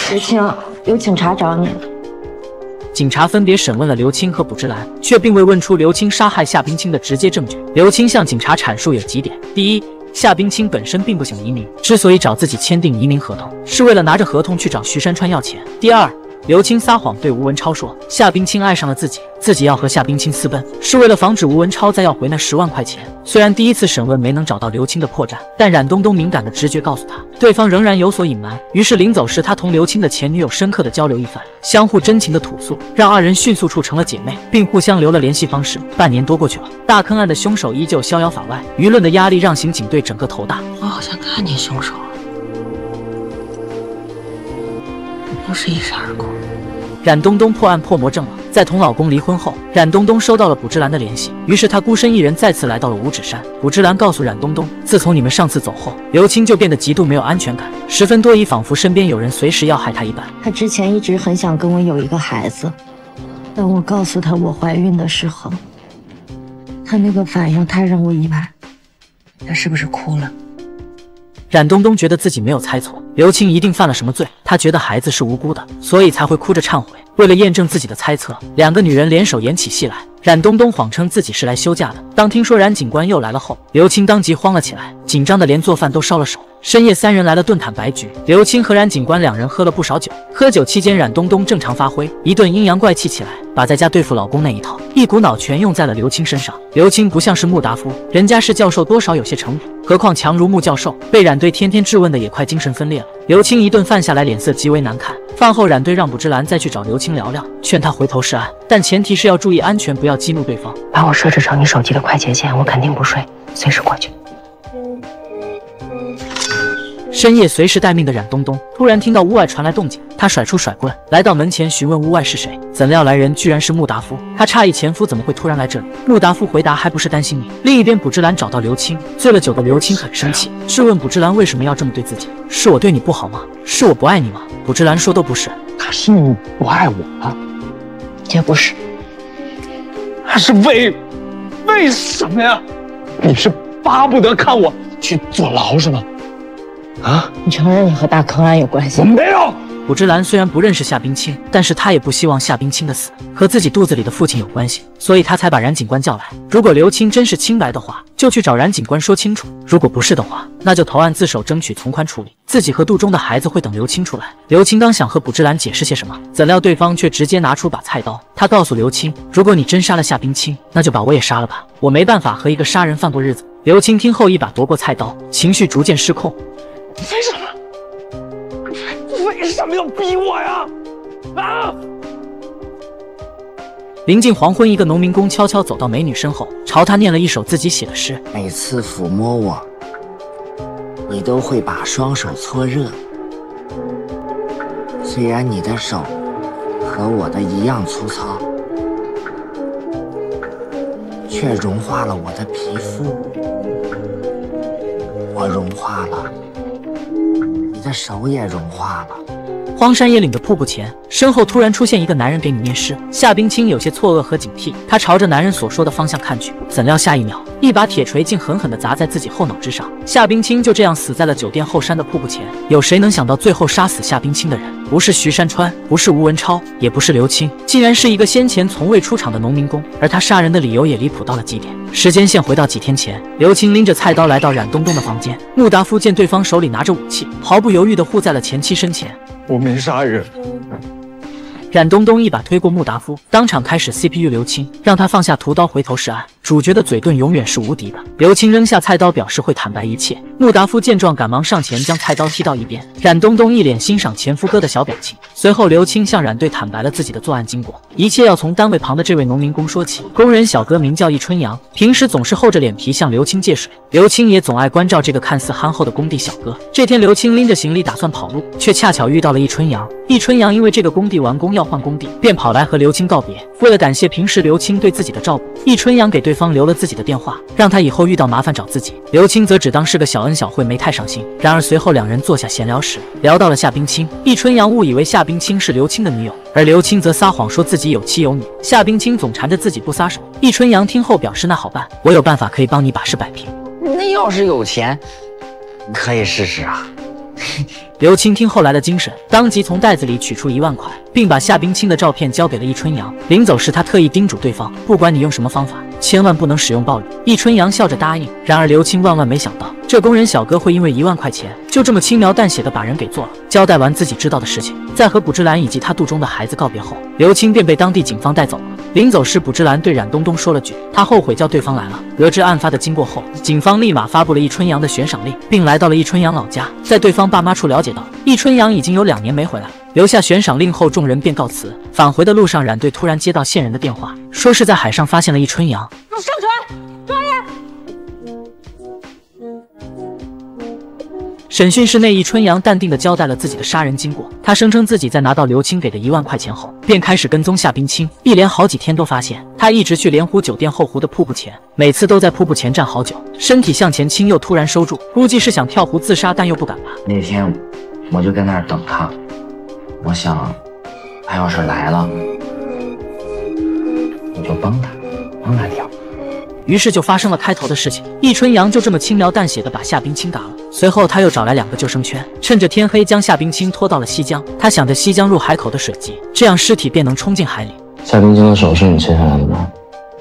刘青，有警察找你。
警察分别审问了刘青和卜之兰，却并未问出刘青杀害夏冰清的直接证据。刘青向警察阐述有几点：第一，夏冰清本身并不想移民，之所以找自己签订移民合同，是为了拿着合同去找徐山川要钱。第二，刘青撒谎对吴文超说夏冰清爱上了自己，自己要和夏冰清私奔，是为了防止吴文超再要回那10万块钱。虽然第一次审问没能找到刘青的破绽，但冉东东敏感的直觉告诉他，对方仍然有所隐瞒。于是临走时，他同刘青的前女友深刻的交流一番，相互真情的吐诉，让二人迅速处成了姐妹，并互相留了联系方式。半年多过去了，大坑案的凶手依旧逍遥法外，舆论的压力让刑警队整个头大。
我好像看见凶手了，不是一闪而过。
冉东东破案破魔怔了。在同老公离婚后，冉东东收到了卜之兰的联系，于是他孤身一人再次来到了五指山。卜之兰告诉冉东东，自从你们上次走后，刘青就变得极度没有安全感，十分多疑，仿佛身边有人随时要害他一般。
他之前一直很想跟我有一个孩子，当我告诉他我怀孕的时候，他那个反应太让我意外。
他是不是哭了？
冉东东觉得自己没有猜错，刘青一定犯了什么罪，他觉得孩子是无辜的，所以才会哭着忏悔。为了验证自己的猜测，两个女人联手演起戏来。冉东东谎称自己是来休假的，当听说冉警官又来了后，刘青当即慌了起来，紧张的连做饭都烧了手。深夜三人来了顿坦白局，刘青和冉警官两人喝了不少酒。喝酒期间，冉东东正常发挥，一顿阴阳怪气起来，把在家对付老公那一套一股脑全用在了刘青身上。刘青不像是穆达夫，人家是教授，多少有些城府，何况强如穆教授，被冉队天天质问的也快精神分裂了。刘青一顿饭下来，脸色极为难看。饭后，冉队让卜之兰再去找刘青聊聊，劝他回头是岸，但前提是要注意安全，不要激怒对方。
把我设置成你手机的快捷键，我肯定不睡，随时过去。
深夜随时待命的冉东东突然听到屋外传来动静，他甩出甩棍来到门前询问屋外是谁，怎料来人居然是穆达夫。他诧异前夫怎么会突然来这里。穆达夫回答，还不是担心你。另一边，卜之兰找到刘青，醉了酒的刘青很生气，质问卜之兰为什么要这么对自己，是我对你不好吗？是我不爱你吗？卜之兰说都不是。
可是你不爱我啊？
也不是。
那是为什么呀？你是巴不得看我去坐牢是吗？啊！
你承认你和大坑案有关系？
我没有。
卜之兰虽然不认识夏冰清，但是他也不希望夏冰清的死和自己肚子里的父亲有关系，所以他才把冉警官叫来。如果刘青真是清白的话，就去找冉警官说清楚；如果不是的话，那就投案自首，争取从宽处理。自己和肚中的孩子会等刘青出来。刘青刚想和卜之兰解释些什么，怎料对方却直接拿出把菜刀。他告诉刘青，如果你真杀了夏冰清，那就把我也杀了吧，我没办法和一个杀人犯过日子。刘青听后一把夺过菜刀，情绪逐渐失控。
为什么要逼我呀？啊！
临近黄昏，一个农民工悄悄走到美女身后，朝她念了一首自己写的诗。
每次抚摸我，你都会把双手搓热，虽然你的手和我的一样粗糙，却融化了我的皮肤。我融化了，你的手也融化了。
荒山野岭的瀑布前，身后突然出现一个男人给你念诗。夏冰清有些错愕和警惕，他朝着男人所说的方向看去，怎料下一秒，一把铁锤竟狠狠地砸在自己后脑之上。夏冰清就这样死在了酒店后山的瀑布前。有谁能想到，最后杀死夏冰清的人，不是徐山川，不是吴文超，也不是刘青，竟然是一个先前从未出场的农民工。而他杀人的理由也离谱到了极点。时间线回到几天前，刘青拎着菜刀来到冉东东的房间。穆达夫见对方手里拿着武器，毫不犹豫地护在了前妻身前。
我没杀人。
冉东东一把推过穆达夫，当场开始 CPU 刘青，让他放下屠刀，回头是岸。主角的嘴遁永远是无敌的。刘青扔下菜刀，表示会坦白一切。穆达夫见状，赶忙上前将菜刀踢到一边。冉东东一脸欣赏前夫哥的小表情。随后，刘青向冉队坦白了自己的作案经过，一切要从单位旁的这位农民工说起。工人小哥名叫易春阳，平时总是厚着脸皮向刘青借水，刘青也总爱关照这个看似憨厚的工地小哥。这天，刘青拎着行李打算跑路，却恰巧遇到了易春阳。易春阳因为这个工地完工要换工地，便跑来和刘青告别。为了感谢平时刘青对自己的照顾，易春阳给对方留了自己的电话，让他以后遇到麻烦找自己。刘青则只当是个小恩小惠，没太上心。然而随后两人坐下闲聊时，聊到了夏冰清。易春阳误以为夏冰清是刘青的女友，而刘青则撒谎说自己有妻有女。夏冰清总缠着自己不撒手。易春阳听后表示，那好办，我有办法可以帮你把事摆平。
那要是有钱，可以试试啊。
刘青听后来的精神，当即从袋子里取出1万块，并把夏冰清的照片交给了易春阳。临走时，他特意叮嘱对方，不管你用什么方法，千万不能使用暴力。易春阳笑着答应。然而刘青万万没想到，这工人小哥会因为1万块钱，就这么轻描淡写的把人给做了。交代完自己知道的事情，在和卜志兰以及他肚中的孩子告别后，刘青便被当地警方带走了。临走时，卜志兰对冉东东说了句：“他后悔叫对方来了。”得知案发的经过后，警方立马发布了易春阳的悬赏令，并来到了易春阳老家，在对方爸妈处了解到易春阳已经有2年没回来了。留下悬赏令后，众人便告辞。返回的路上，冉队突然接到线人的电话，说是在海上发现了易春阳。
上船，专业。
审讯室内，易春阳淡定地交代了自己的杀人经过。他声称自己在拿到刘青给的1万块钱后，便开始跟踪夏冰清，一连好几天都发现他一直去莲湖酒店后湖的瀑布前，每次都在瀑布前站好久，身体向前倾，又突然收住，估计是想跳湖自杀，但又不敢吧。
那天我就在那儿等他，我想他要是来了，我就帮他跳。
于是就发生了开头的事情，易春阳就这么轻描淡写的把夏冰清打了。随后他又找来2个救生圈，趁着天黑将夏冰清拖到了西江。他想着西江入海口的水急，这样尸体便能冲进海里。
夏冰清的手是你切下来的吗？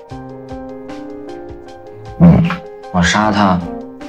我杀他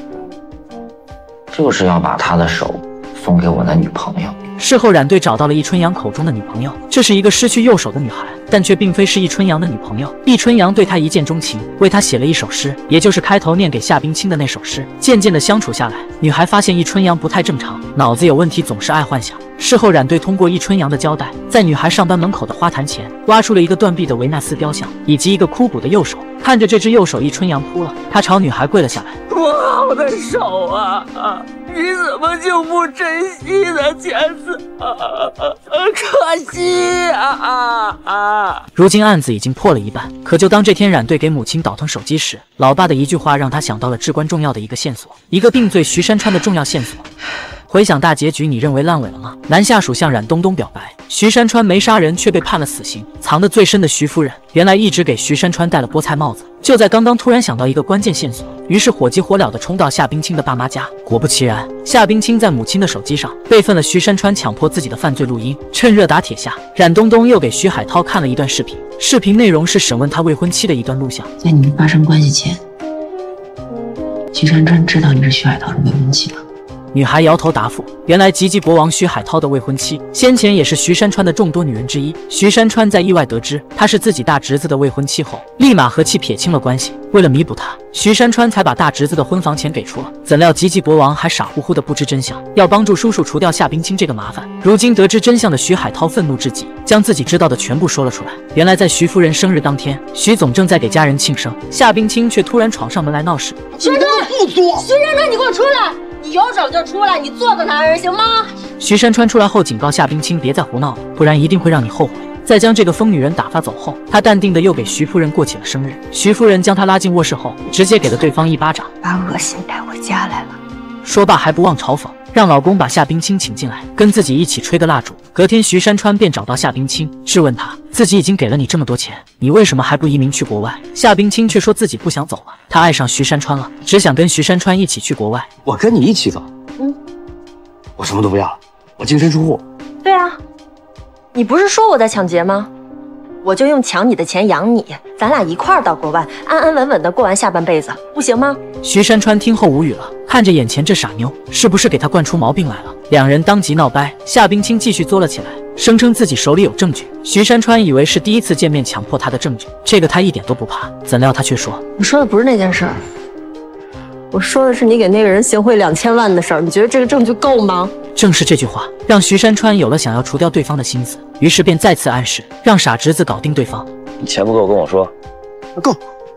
就是要把他的手送给我的女朋友。
事后，冉队找到了易春阳口中的女朋友，这是一个失去右手的女孩，但却并非是易春阳的女朋友。易春阳对她一见钟情，为她写了一首诗，也就是开头念给夏冰清的那首诗。渐渐的相处下来，女孩发现易春阳不太正常，脑子有问题，总是爱幻想。事后，冉队通过易春阳的交代，在女孩上班门口的花坛前挖出了一个断臂的维纳斯雕像，以及一个枯骨的右手。看着这只右手，易春阳哭了，他朝女孩跪了下来。
多好的手啊！你怎么就不珍惜呢，钱子？可惜啊！
如今案子已经破了一半，可就当这天冉队给母亲倒腾手机时，老爸的一句话让他想到了至关重要的一个线索，一个定罪徐山川的重要线索。回想大结局，你认为烂尾了吗？男下属向冉东东表白，徐山川没杀人却被判了死刑。藏得最深的徐夫人，原来一直给徐山川戴了菠菜帽子。就在刚刚，突然想到一个关键线索，于是火急火燎地冲到夏冰清的爸妈家。果不其然，夏冰清在母亲的手机上备份了徐山川强迫自己的犯罪录音。趁热打铁下，冉东东又给徐海涛看了一段视频，视频内容是审问他未婚妻的一段录像。
在你们发生关系前，徐山川知道你是徐海涛的未婚妻吗？
女孩摇头答复，原来吉吉国王徐海涛的未婚妻，先前也是徐山川的众多女人之一。徐山川在意外得知她是自己大侄子的未婚妻后，立马和其撇清了关系。为了弥补她，徐山川才把大侄子的婚房钱给出了。怎料吉吉国王还傻乎乎的不知真相，要帮助叔叔除掉夏冰清这个麻烦。如今得知真相的徐海涛愤怒至极，将自己知道的全部说了出来。原来在徐夫人生日当天，徐总正在给家人庆生，夏冰清却突然闯上门来闹事。
徐山川，不作！徐山川，你给我出来！你有种就出来，你做个男人行吗？
徐山川出来后警告夏冰清别再胡闹了，不然一定会让你后悔。在将这个疯女人打发走后，他淡定的又给徐夫人过起了生日。徐夫人将他拉进卧室后，直接给了对方一巴掌，
把恶心带回家来了。
说罢还不忘嘲讽，让老公把夏冰清请进来，跟自己一起吹个蜡烛。隔天，徐山川便找到夏冰清，质问他自己已经给了你这么多钱，你为什么还不移民去国外？夏冰清却说自己不想走了，他爱上徐山川了，只想跟徐山川一起去国外。
我跟你一起走。我什么都不要了，我净身出户。
对啊，你不是说我在抢劫吗？我就用抢你的钱养你，咱俩一块儿到国外，安安稳稳的过完下半辈子，不行吗？
徐山川听后无语了，看着眼前这傻妞，是不是给他惯出毛病来了？两人当即闹掰，夏冰清继续作了起来，声称自己手里有证据。徐山川以为是第一次见面强迫他的证据，这个他一点都不怕，怎料他却说：“
我说的不是那件事儿，我说的是你给那个人行贿2000万的事儿，你觉得这个证据够吗？”
正是这句话让徐山川有了想要除掉对方的心思，于是便再次暗示让傻侄子搞定对方。
你钱不够跟我说。
够。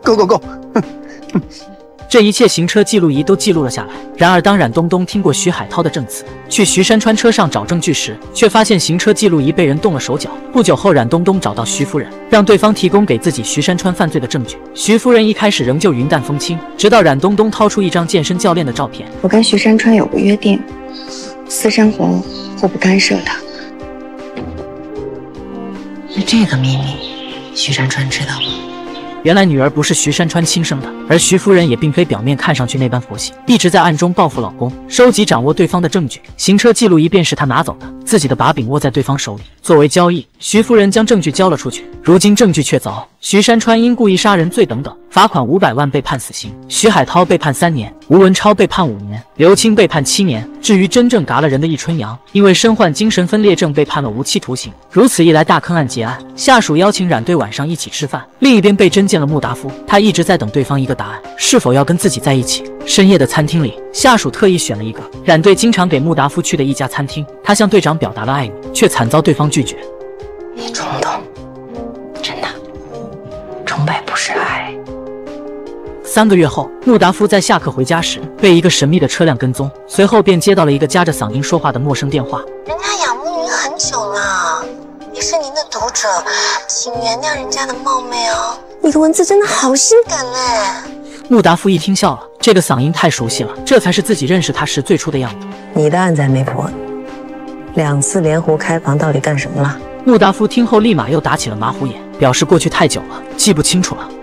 这一切行车记录仪都记录了下来。然而当冉东东听过徐海涛的证词，去徐山川车上找证据时，却发现行车记录仪被人动了手脚。不久后，冉东东找到徐夫人，让对方提供给自己徐山川犯罪的证据。徐夫人一开始仍旧云淡风轻，直到冉东东掏出一张健身教练的照片。
我跟徐山川有个约定，私生活互不干涉的。
那这个秘密，徐山川知道吗？
原来女儿不是徐山川亲生的，而徐夫人也并非表面看上去那般佛系，一直在暗中报复老公，收集掌握对方的证据。行车记录仪便是他拿走的，自己的把柄握在对方手里。作为交易，徐夫人将证据交了出去，如今证据确凿，徐山川因故意杀人罪等等，罚款500万被判死刑，徐海涛被判3年，吴文超被判5年，刘青被判7年。至于真正嘎了人的易春阳，因为身患精神分裂症被判了无期徒刑。如此一来，大坑案结案，下属邀请冉队晚上一起吃饭，另一边被真见了穆达夫，他一直在等对方一个答案，是否要跟自己在一起。深夜的餐厅里，下属特意选了一个冉队经常给穆达夫去的一家餐厅，他向队长表达了爱意，却惨遭对方拒绝。
你冲动，真的，崇拜不是爱。
3个月后，穆达夫在下课回家时被一个神秘的车辆跟踪，随后便接到了一个夹着嗓音说话的陌生电话。
人家仰慕您很久了，也是您的读者，请原谅人家的冒昧哦。你的文字真的好性感哎！
穆达夫一听笑了，这个嗓音太熟悉了，这才是自己认识他时最初的样子。
你的案子还没破，2次连湖开房到底干什么了？
穆达夫听后立马又打起了马虎眼，表示过去太久了，记不清楚了。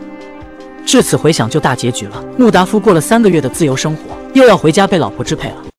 至此回想就大结局了。穆达夫过了3个月的自由生活，又要回家被老婆支配了。